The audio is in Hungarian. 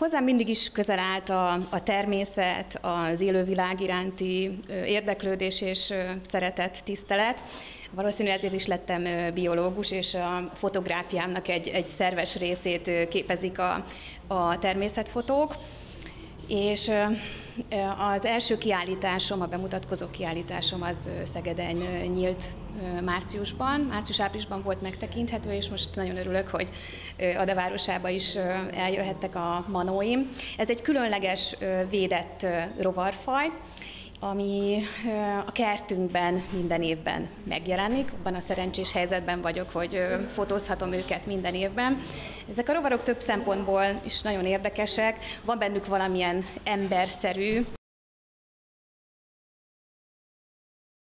Hozzám mindig is közel állt a természet, az élővilág iránti érdeklődés és szeretet, tisztelet. Valószínűleg ezért is lettem biológus, és a fotográfiámnak egy szerves részét képezik a természetfotók. És az első kiállításom, a bemutatkozó kiállításom az Szegeden nyílt márciusban. Március-áprilisban volt megtekinthető, és most nagyon örülök, hogy Ada városába is eljöhettek a manóim. Ez egy különleges védett rovarfaj, ami a kertünkben minden évben megjelenik. Abban a szerencsés helyzetben vagyok, hogy fotózhatom őket minden évben. Ezek a rovarok több szempontból is nagyon érdekesek. Van bennük valamilyen emberszerű,